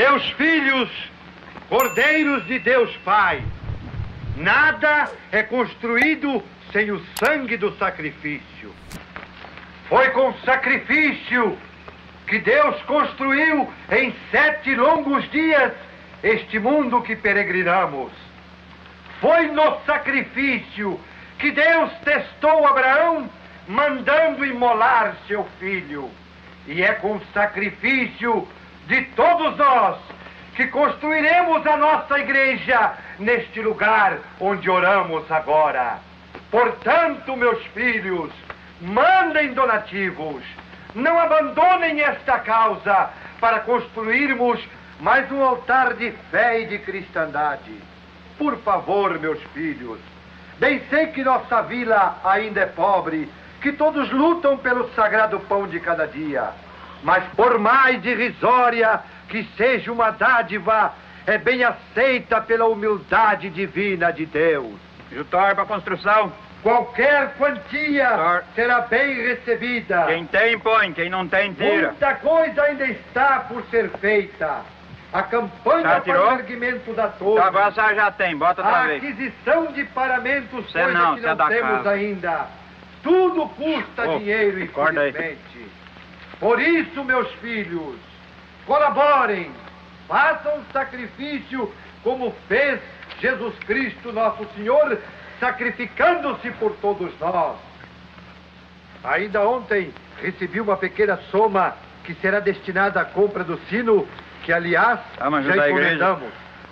Meus filhos, cordeiros de Deus Pai, nada é construído sem o sangue do sacrifício. Foi com sacrifício que Deus construiu em 7 longos dias este mundo que peregrinamos. Foi no sacrifício que Deus testou Abraão, mandando imolar seu filho. E é com sacrifício de todos nós que construiremos a nossa igreja neste lugar onde oramos agora. Portanto, meus filhos, mandem donativos. Não abandonem esta causa para construirmos mais um altar de fé e de cristandade. Por favor, meus filhos, bem sei que nossa vila ainda é pobre, que todos lutam pelo sagrado pão de cada dia. Mas por mais irrisória que seja uma dádiva, é bem aceita pela humildade divina de Deus. Jutor para construção. Qualquer quantia será bem recebida. Quem tem, põe. Quem não tem, tira. Muita coisa ainda está por ser feita. A campanha para o erguimento da torre. Agora a já tem, bota outra vez. A aquisição de paramentos, coisa não, que não temos casa. ainda. Tudo custa dinheiro, infelizmente. Por isso, meus filhos, colaborem. Façam um sacrifício como fez Jesus Cristo, nosso Senhor, sacrificando-se por todos nós. Ainda ontem recebi uma pequena soma que será destinada à compra do sino, que aliás já encomendamos.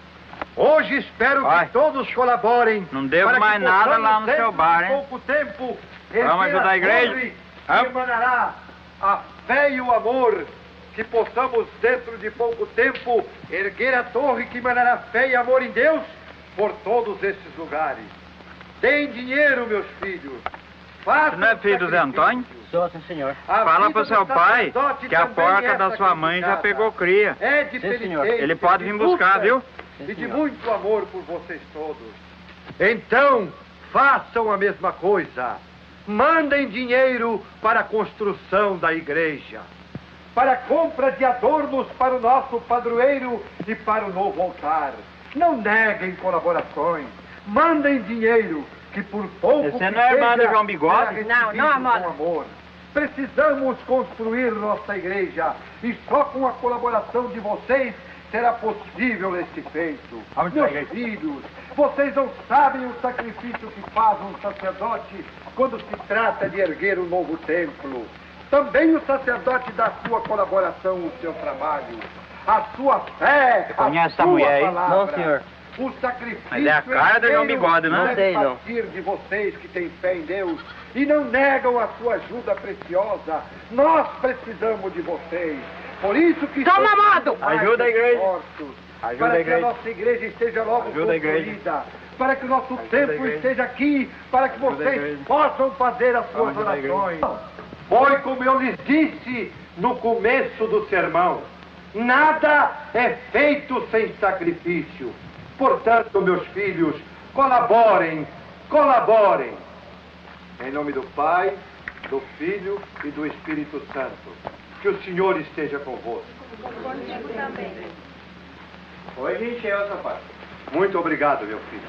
Hoje espero que todos colaborem. Não devo mais nada lá no seu bar, hein? Em pouco tempo, vamos ajudar a igreja. Que emanará a fé e o amor. Que possamos, dentro de pouco tempo, erguer a torre que emanará fé e amor em Deus por todos esses lugares. Deem dinheiro, meus filhos. Façam. Não é filho do Zé Antônio? Sou, sim, senhor. Fala pro seu pai que a porca da sua mãe já pegou cria. É de penitência, ele pode vir buscar, viu? E de muito amor por vocês todos. Então, façam a mesma coisa. Mandem dinheiro para a construção da igreja, para a compra de adornos para o nosso padroeiro e para o novo altar. Não neguem colaborações. Mandem dinheiro, que por pouco Você não é irmã do João Bigode? Não, amor. Precisamos construir nossa igreja e só com a colaboração de vocês será possível este feito. Meus filhos, vocês não sabem o sacrifício que faz um sacerdote quando se trata de erguer um novo templo. Também o sacerdote dá a sua colaboração no seu trabalho, a sua fé, Você conhece a sua mulher aí? palavra. Não, senhor. O sacrifício Mas é a cara do João Bigode, não? Não sei, não. a partir de vocês que têm fé em Deus e não negam a sua ajuda preciosa. Nós precisamos de vocês. Por isso que Toma, amado! Ajuda a igreja. Para que a nossa igreja esteja logo construída. Para que o nosso templo esteja aqui. Para que vocês possam fazer as suas orações. Foi como eu lhes disse no começo do sermão. Nada é feito sem sacrifício. Portanto, meus filhos, colaborem, colaborem. Em nome do Pai, do Filho e do Espírito Santo. Que o Senhor esteja convosco. Contigo também. Hoje encheu, rapaz. Muito obrigado, meu filho.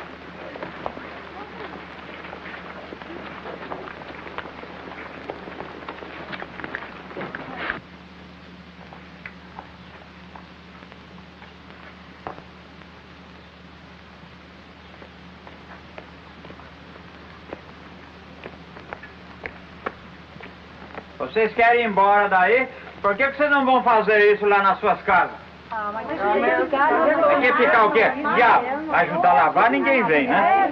Vocês querem ir embora daí? Por que vocês não vão fazer isso lá nas suas casas? Mas Aqui ficar o quê? Já, ajudar a lavar, ninguém vem, né?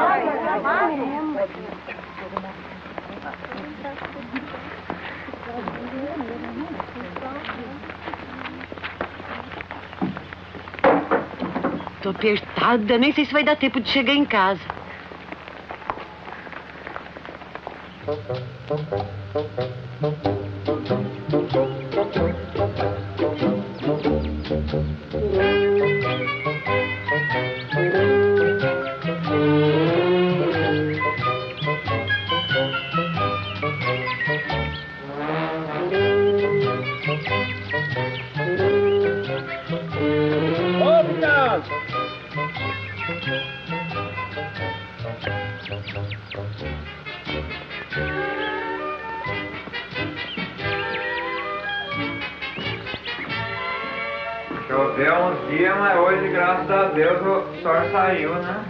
Tô apertada, nem sei se vai dar tempo de chegar em casa. Choveu uns dias, mas hoje, graças a Deus, o sol saiu, né?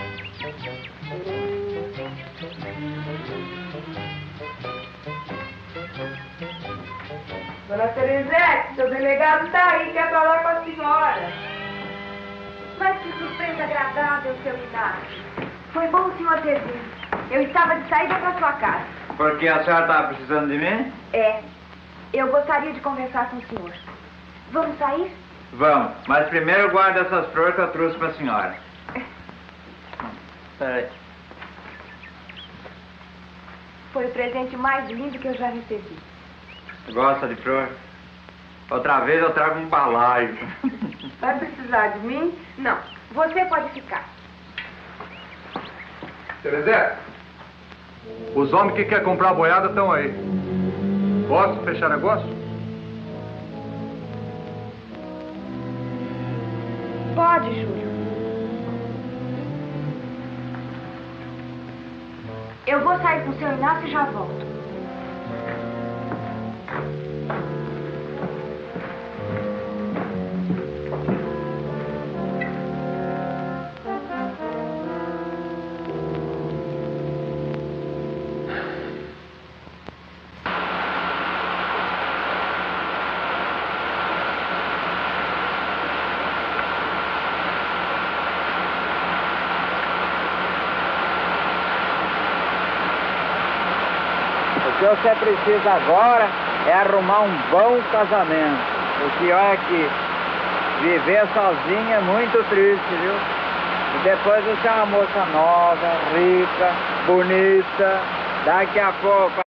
Dona Teresete, seu delegado tá aí, quer falar com a senhora. Mas que surpresa agradável, seu Inácio. Foi bom o senhor ter vindo. Eu estava de saída para sua casa. Porque a senhora estava precisando de mim? É. Eu gostaria de conversar com o senhor. Vamos sair? Vamos, mas primeiro guarda essas flores que eu trouxe para a senhora. Peraí. Foi o presente mais lindo que eu já recebi. Gosta de flor? Outra vez eu trago um balaio. Vai precisar de mim? Não. Você pode ficar. Teresé, os homens que querem comprar a boiada estão aí. Posso fechar negócio? Pode, Júlio. Eu vou sair com o seu Inácio e já volto. O que você precisa agora é arrumar um bom casamento. Porque olha aqui, viver sozinho é muito triste, viu? E depois você é uma moça nova, rica, bonita. Daqui a pouco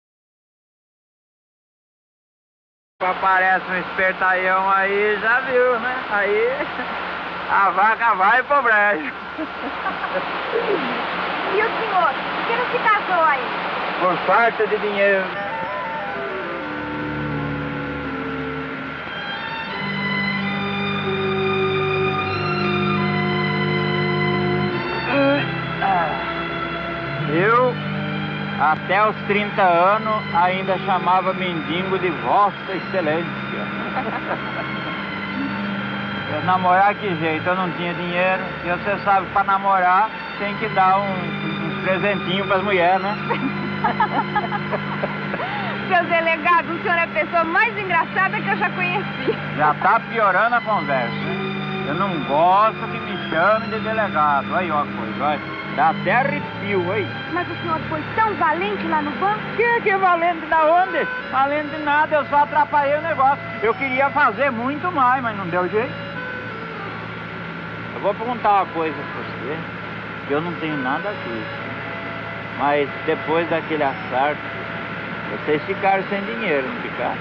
aparece um espertalhão aí, já viu, né? Aí a vaca vai pro brejo. E o senhor? Por que não se casou ainda? Por falta de dinheiro. Eu, até os 30 anos, ainda chamava mendigo de Vossa Excelência. Eu namorar que jeito? Eu não tinha dinheiro. E você sabe, para namorar tem que dar uns presentinhos para as mulheres, né? Seu delegado, o senhor é a pessoa mais engraçada que eu já conheci. Já tá piorando a conversa, hein? Eu não gosto que me chame de delegado. Aí, ó, coisa, vai. Dá até arrepio, aí. Mas o senhor foi tão valente lá no banco? Que valente da onde? Valente de nada, eu só atrapalhei o negócio. Eu queria fazer muito mais, mas não deu jeito. Eu vou perguntar uma coisa pra você, que eu não tenho nada a ver. Mas depois daquele assalto, vocês ficaram sem dinheiro, não ficaram?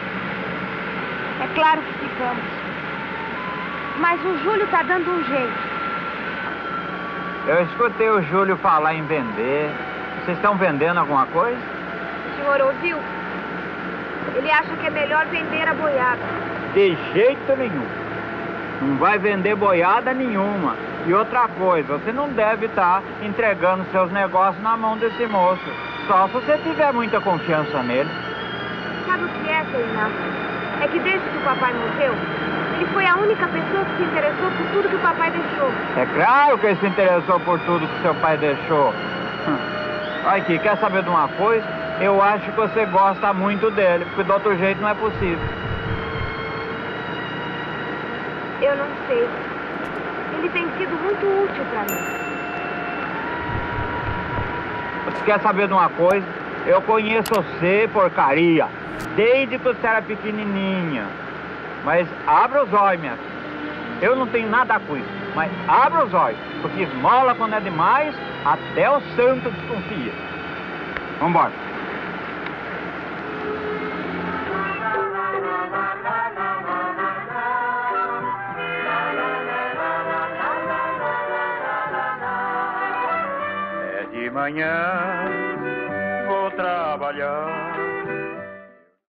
É claro que ficamos. Mas o Júlio tá dando um jeito. Eu escutei o Júlio falar em vender. Vocês estão vendendo alguma coisa? O senhor ouviu? Ele acha que é melhor vender a boiada. De jeito nenhum. Não vai vender boiada nenhuma. E outra coisa, você não deve estar entregando seus negócios na mão desse moço. Só se você tiver muita confiança nele. Sabe o que é, seu Inácio? É que desde que o papai morreu, ele foi a única pessoa que se interessou por tudo que o papai deixou. É claro que ele se interessou por tudo que seu pai deixou. Olha aqui, quer saber de uma coisa? Eu acho que você gosta muito dele, porque do outro jeito não é possível. Eu não sei. Ele tem sido muito útil para mim. Você quer saber de uma coisa? Eu conheço você, porcaria, desde que você era pequenininha. Mas abra os olhos, minha filha. Eu não tenho nada com isso, mas abra os olhos, porque esmola quando é demais, até o santo desconfia. Vambora. De manhã vou trabalhar